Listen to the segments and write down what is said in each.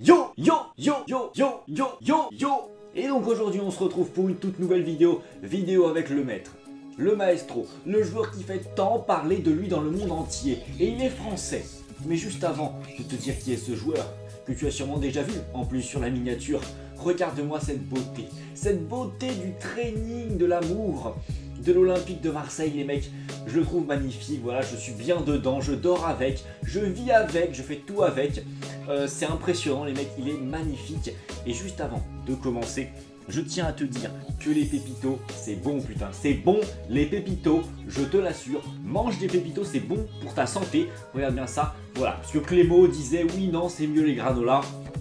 Yo yo yo yo yo yo yo yo. Et donc aujourd'hui on se retrouve pour une toute nouvelle vidéo avec le maître, le maestro, le joueur qui fait tant parler de lui dans le monde entier. Et il est français. Mais juste avant de te dire qui est ce joueur, que tu as sûrement déjà vu en plus sur la miniature, regarde-moi cette beauté du training, de l'amour, de l'Olympique de Marseille les mecs. Je le trouve magnifique, voilà, je suis bien dedans, je dors avec, je vis avec, je fais tout avec. C'est impressionnant les mecs, il est magnifique. Et juste avant de commencer, je tiens à te dire que les pépitos, c'est bon putain, c'est bon les pépitos, je te l'assure. Mange des pépitos, c'est bon pour ta santé. Regarde bien ça, voilà, parce que Clément disait oui non c'est mieux les granolas.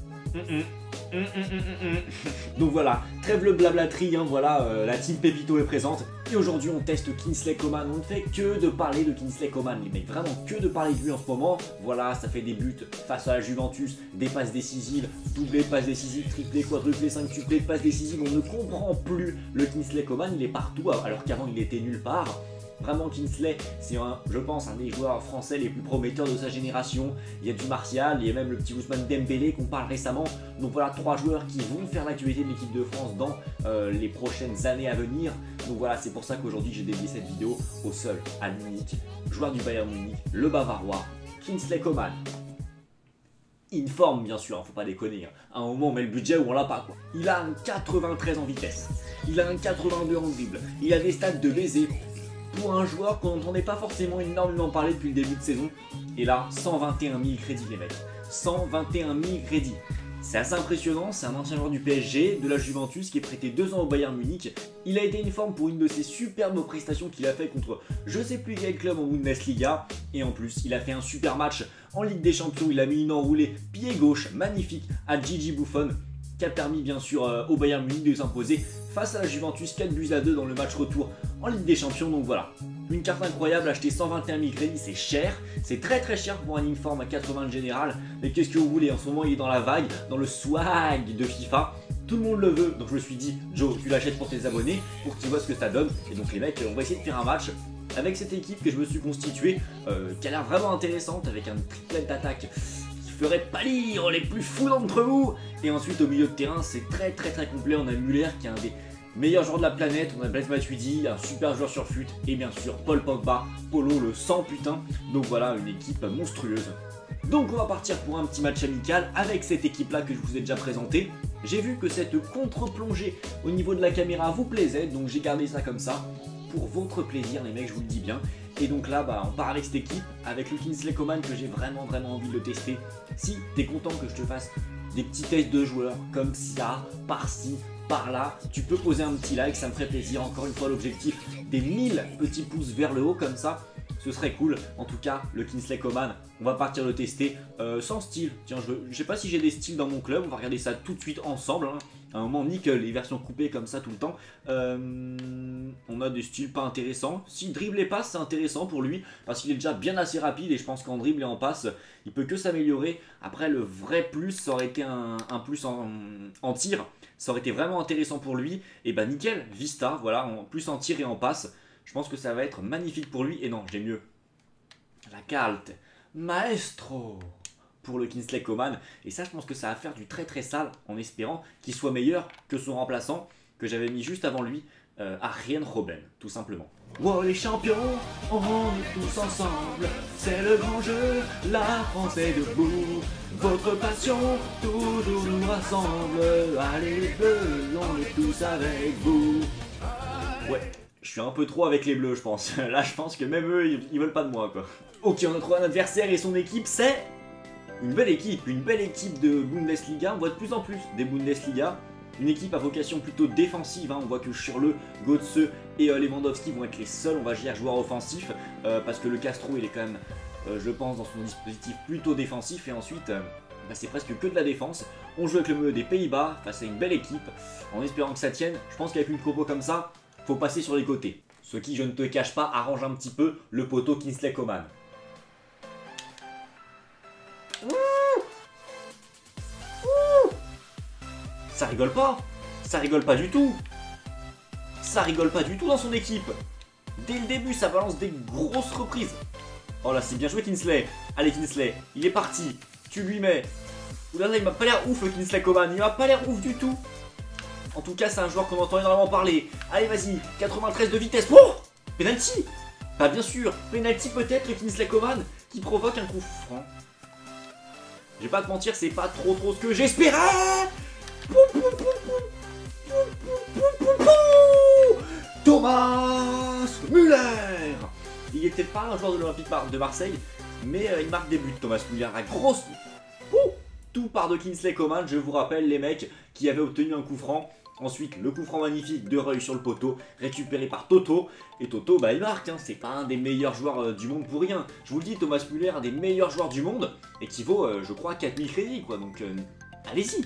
Donc voilà, trêve le blablaterie, hein, voilà, la team Pépito est présente. Et aujourd'hui on teste Kingsley Coman, on ne fait que de parler de Kingsley Coman, les mecs, vraiment que de parler de lui en ce moment. Voilà, ça fait des buts face à la Juventus, des passes décisives, doublé, passes décisives, triplé, quadruplé, quintuplé, passes décisives. On ne comprend plus le Kingsley Coman, il est partout alors qu'avant il était nulle part. Vraiment Kingsley, c'est je pense un des joueurs français les plus prometteurs de sa génération. Il y a du Martial, il y a même le petit Ousmane Dembélé qu'on parle récemment. Donc voilà, 3 joueurs qui vont faire l'actualité de l'équipe de France dans les prochaines années à venir. Donc voilà, c'est pour ça qu'aujourd'hui j'ai dédié cette vidéo au seul, à l'unique joueur du Bayern Munich, le Bavarois, Kingsley Coman. In forme bien sûr, faut pas déconner, hein. À un moment on met le budget ou on l'a pas quoi. Il a un 93 en vitesse, il a un 82 en dribble, il a des stats de baiser. Pour un joueur qu'on n'entendait pas forcément énormément parler depuis le début de saison. Et là, 121 000 crédits les mecs. 121 000 crédits. C'est assez impressionnant, c'est un ancien joueur du PSG, de la Juventus, qui est prêté 2 ans au Bayern Munich. Il a été uniforme pour une de ses superbes prestations qu'il a fait contre je sais plus quel club en Bundesliga. Et en plus, il a fait un super match en Ligue des Champions, il a mis une enroulée pied gauche magnifique à Gigi Buffon, qui a permis bien sûr au Bayern Munich de s'imposer face à la Juventus 4-2 dans le match retour en Ligue des Champions. Donc voilà, une carte incroyable, acheter 121 000 crédits, c'est cher, c'est très cher pour un informe à 80 de général. Mais qu'est-ce que vous voulez, en ce moment il est dans la vague, dans le swag de FIFA, tout le monde le veut. Donc je me suis dit, Joe, tu l'achètes pour tes abonnés, pour que tu vois ce que ça donne. Et donc les mecs, on va essayer de faire un match avec cette équipe que je me suis constituée, qui a l'air vraiment intéressante, avec un triplet d'attaque ferait pâlir les plus fous d'entre vous. Et ensuite au milieu de terrain c'est très complet. On a Müller qui est un des meilleurs joueurs de la planète, on a Blaise Matuidi, un super joueur sur fut, et bien sûr Paul Pogba, Polo le 100 putain. Donc voilà, une équipe monstrueuse. Donc on va partir pour un petit match amical avec cette équipe là que je vous ai déjà présentée. J'ai vu que cette contre-plongée au niveau de la caméra vous plaisait, donc j'ai gardé ça comme ça pour votre plaisir les mecs, je vous le dis bien. Et donc là, on part avec cette équipe, avec le Kingsley Coman que j'ai vraiment envie de le tester. Si t'es content que je te fasse des petits tests de joueurs comme ça, par-ci, par-là, tu peux poser un petit like, ça me ferait plaisir. Encore une fois, l'objectif des 1000 petits pouces vers le haut comme ça, ce serait cool. En tout cas, le Kingsley Coman, on va partir le tester sans style. Tiens, je sais pas si j'ai des styles dans mon club, on va regarder ça tout de suite ensemble, hein. À un moment, nique les versions coupées comme ça tout le temps. On a des styles pas intéressants. Si dribble et passe, c'est intéressant pour lui parce qu'il est déjà bien assez rapide et je pense qu'en dribble et en passe, il peut que s'améliorer. Après, le vrai plus, ça aurait été un plus en tir. Ça aurait été vraiment intéressant pour lui. Et bah nickel, Vista, voilà, en plus en tir et en passe. Je pense que ça va être magnifique pour lui. Et non, j'ai mieux. La carte Maestro pour le Kingsley Coman, et ça je pense que ça va faire du très sale en espérant qu'il soit meilleur que son remplaçant que j'avais mis juste avant lui, Arjen Robben, tout simplement. Wow les champions, on est tous ensemble, c'est le grand jeu, la France est debout, votre passion toujours nous rassemble, allez les bleus, on est tous avec vous. Ouais, je suis un peu trop avec les bleus je pense, là je pense que même eux ils veulent pas de moi quoi. Ok, on a trouvé un adversaire et son équipe c'est une belle équipe de Bundesliga. On voit de plus en plus des Bundesliga. Une équipe à vocation plutôt défensive, hein. On voit que Schürrle, Götze et Lewandowski vont être les seuls, on va dire, joueurs offensifs. Parce que le Castro, il est quand même, je pense, dans son dispositif plutôt défensif. Et ensuite, c'est presque que de la défense. On joue avec le milieu des Pays-Bas, face à une belle équipe, en espérant que ça tienne. Je pense qu'avec une compo comme ça, faut passer sur les côtés. Ce qui, je ne te cache pas, arrange un petit peu le poteau Kingsley Coman. Ça rigole pas du tout. Ça rigole pas du tout dans son équipe. Dès le début, ça balance des grosses reprises. Oh là, c'est bien joué Kingsley. Allez Kingsley, il est parti. Tu lui mets Oulala, il m'a pas l'air ouf le Kingsley Coman, il m'a pas l'air ouf du tout. En tout cas, c'est un joueur qu'on entend énormément parler. Allez, vas-y, 93 de vitesse. Oh, penalty. Bah bien sûr, penalty peut-être le Kingsley Coman qui provoque un coup franc. Je vais pas te mentir, c'est pas trop ce que j'espérais. Thomas Müller. Il était pas un joueur de l'Olympique de Marseille, mais il marque des buts, Thomas Müller, à grosse... Tout part de Kingsley Coman, je vous rappelle les mecs qui avaient obtenu un coup franc. Ensuite, le coup franc magnifique de Reuil sur le poteau, récupéré par Toto. Et Toto, bah il marque, hein. C'est pas un des meilleurs joueurs du monde pour rien. Je vous le dis, Thomas Müller, un des meilleurs joueurs du monde, et qui vaut, je crois, 4000 crédits, quoi. Donc, allez-y.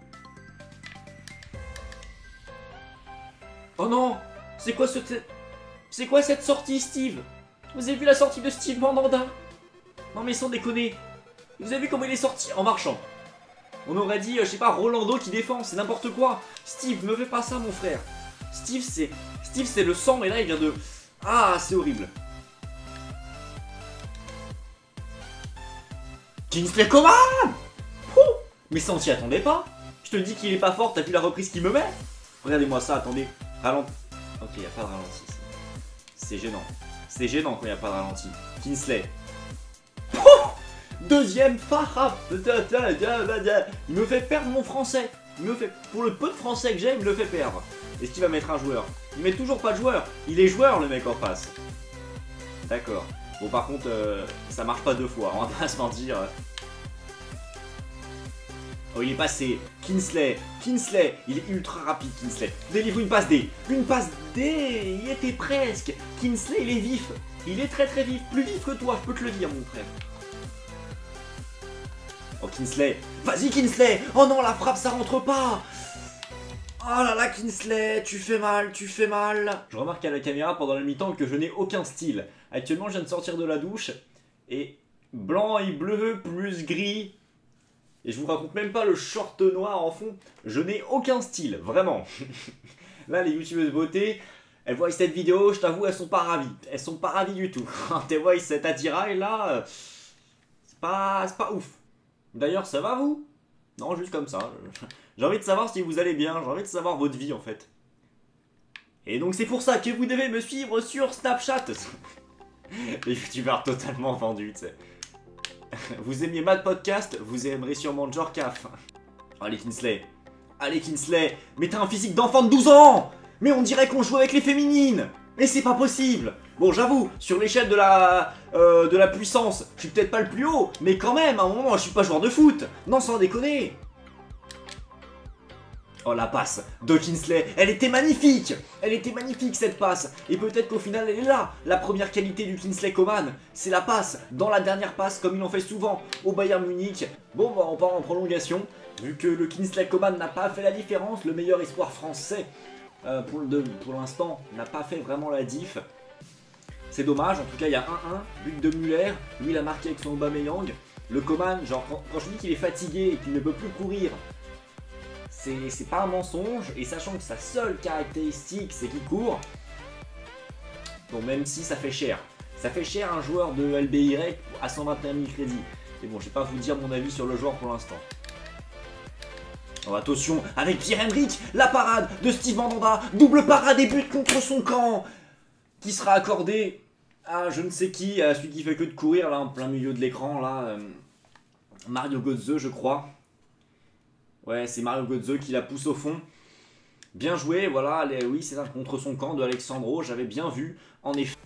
Oh non, c'est quoi cette sortie, Steve? Vous avez vu la sortie de Steve Mandanda? Non mais sans déconner. Vous avez vu comment il est sorti en marchant? On aurait dit, je sais pas, Rolando qui défend, c'est n'importe quoi. Steve, me fais pas ça, mon frère. Steve, c'est le sang, mais là, il vient de... Ah, c'est horrible. Kingsley Coman. Mais ça, on s'y attendait pas. Je te dis qu'il est pas fort, t'as vu la reprise qu'il me met? Regardez-moi ça, attendez. Ralenti. Ok, il n'y a pas de ralenti. C'est gênant. C'est gênant quand il n'y a pas de ralenti. Kingsley. Deuxième frappe. Il me fait perdre mon français. Il me fait, pour le peu de français que j'ai, il me le fait perdre. Est-ce qu'il va mettre un joueur? Il met toujours pas de joueur. Il est joueur, le mec en face. D'accord. Bon, par contre, ça marche pas deux fois. On va pas se mentir. Oh, il est passé. Kingsley. Kingsley. Il est ultra rapide, Kingsley. Délivre une passe D. Une passe D. Il était presque. Kingsley, il est vif. Il est très vif. Plus vif que toi, je peux te le dire, mon frère. Oh, Kingsley. Vas-y, Kingsley. Oh non, la frappe, ça rentre pas. Oh là là, Kingsley, tu fais mal, tu fais mal. Je remarque à la caméra pendant la mi-temps que je n'ai aucun style. Actuellement, je viens de sortir de la douche. Et blanc et bleu plus gris. Et je vous raconte même pas le short noir en fond. Je n'ai aucun style, vraiment. Là, les youtubeuses beauté, elles voient cette vidéo, je t'avoue, elles sont pas ravies. Elles sont pas ravies du tout. Quand elles voient cet attirail là, c'est pas ouf. D'ailleurs, ça va vous? Non, juste comme ça. J'ai envie de savoir si vous allez bien, j'ai envie de savoir votre vie en fait. Et donc c'est pour ça que vous devez me suivre sur Snapchat. Les youtubeurs totalement vendus, tu sais. Vous aimiez Mad Podcast, vous aimerez sûrement Jorcaf. Allez Kingsley. Allez Kingsley. Mais t'as un physique d'enfant de 12 ans. Mais on dirait qu'on joue avec les féminines. Mais c'est pas possible. Bon, j'avoue, sur l'échelle de la puissance, je suis peut-être pas le plus haut, mais quand même, à un moment, je suis pas joueur de foot. Non, sans déconner. Oh, la passe de Kingsley, elle était magnifique. Elle était magnifique, cette passe. Et peut-être qu'au final, elle est là. La première qualité du Kingsley Coman, c'est la passe. Dans la dernière passe, comme il en fait souvent au Bayern Munich. Bon, bah, on part en prolongation. Vu que le Kingsley Coman n'a pas fait la différence, le meilleur espoir français, pour l'instant, n'a pas fait vraiment la diff. C'est dommage, en tout cas il y a 1-1, but de Müller, lui il a marqué avec son Aubameyang. Le Coman, genre quand je dis qu'il est fatigué et qu'il ne peut plus courir, c'est pas un mensonge, et sachant que sa seule caractéristique c'est qu'il court, bon même si ça fait cher un joueur de LBY à 121 000 crédits. Et bon, je vais pas vous dire mon avis sur le joueur pour l'instant. Oh, attention, avec Pierre-Emerick, la parade de Steve Mandanda, double parade et but contre son camp, qui sera accordé à je ne sais qui, à celui qui fait que de courir là en plein milieu de l'écran là, Mario Götze je crois. Ouais, c'est Mario Götze qui la pousse au fond. Bien joué, voilà, oui c'est ça, contre son camp de Alexandro, j'avais bien vu, en effet.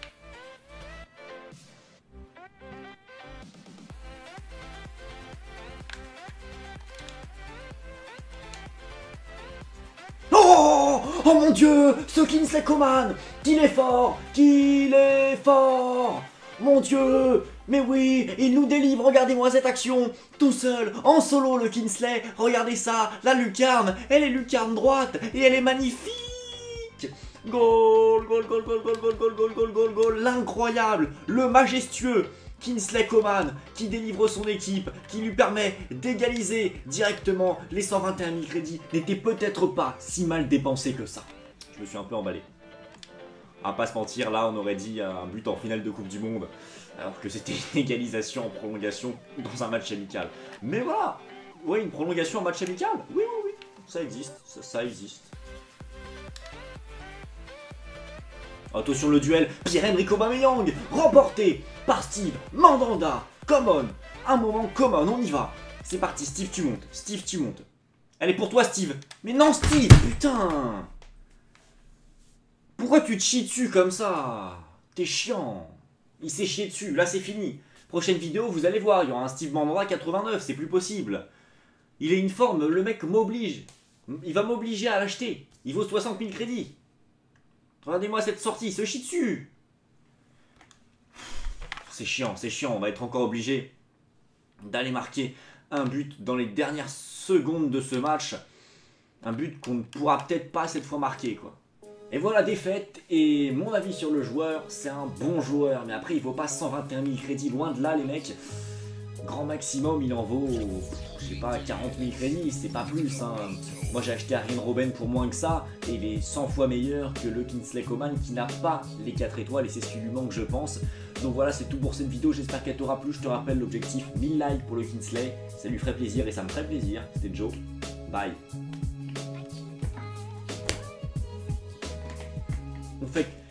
Oh mon dieu, ce Kingsley Coman, qu'il est fort, mon dieu, mais oui, il nous délivre, regardez-moi cette action, tout seul, en solo le Kingsley, regardez ça, la lucarne, elle est lucarne droite, et elle est magnifique. Goal, goal, goal, goal, goal, goal, goal, goal, goal, goal, goal, l'incroyable, le majestueux Kingsley Coman qui délivre son équipe, qui lui permet d'égaliser directement les 121 000 crédits, n'était peut-être pas si mal dépensé que ça. Je me suis un peu emballé. À pas se mentir, là on aurait dit un but en finale de Coupe du Monde, alors que c'était une égalisation en prolongation dans un match amical. Mais voilà, Ouais, une prolongation en match amical. Oui, oui, oui. Ça existe. Ça existe. Attention le duel. Pierre-Emerick Aubameyang. Remporté par Steve Mandanda. Common. Un moment common. On y va. C'est parti. Steve, tu montes. Steve, tu montes. Elle est pour toi, Steve. Mais non, Steve. Putain. Pourquoi tu te chies dessus comme ça? T'es chiant. Il s'est chié dessus. Là, c'est fini. Prochaine vidéo, vous allez voir. Il y aura un Steve Mandanda 89. C'est plus possible. Il est une forme. Le mec m'oblige. Il va m'obliger à l'acheter. Il vaut 60 000 crédits. Regardez-moi cette sortie. Il se chie dessus. C'est chiant. C'est chiant. On va être encore obligé d'aller marquer un but dans les dernières secondes de ce match. Un but qu'on ne pourra peut-être pas cette fois marquer, quoi. Et voilà, défaite, et mon avis sur le joueur, c'est un bon joueur, mais après il vaut pas 121 000 crédits, loin de là les mecs. Grand maximum, il en vaut, je sais pas, 40 000 crédits, c'est pas plus, hein. Moi j'ai acheté Arjen Robben pour moins que ça, et il est 100 fois meilleur que le Kingsley Coman qui n'a pas les 4 étoiles, et c'est ce qui lui manque je pense. Donc voilà, c'est tout pour cette vidéo, j'espère qu'elle t'aura plu, je te rappelle l'objectif 1000 likes pour le Kingsley, ça lui ferait plaisir et ça me ferait plaisir, c'était Joe, bye. On fait